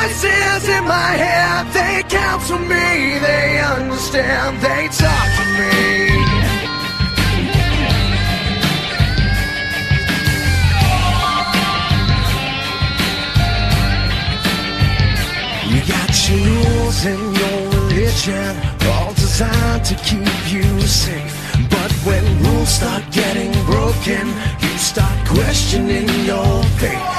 voices in my head, they counsel me, they understand, they talk to me. You got your rules and your religion, all designed to keep you safe. But when rules start getting broken, you start questioning your faith.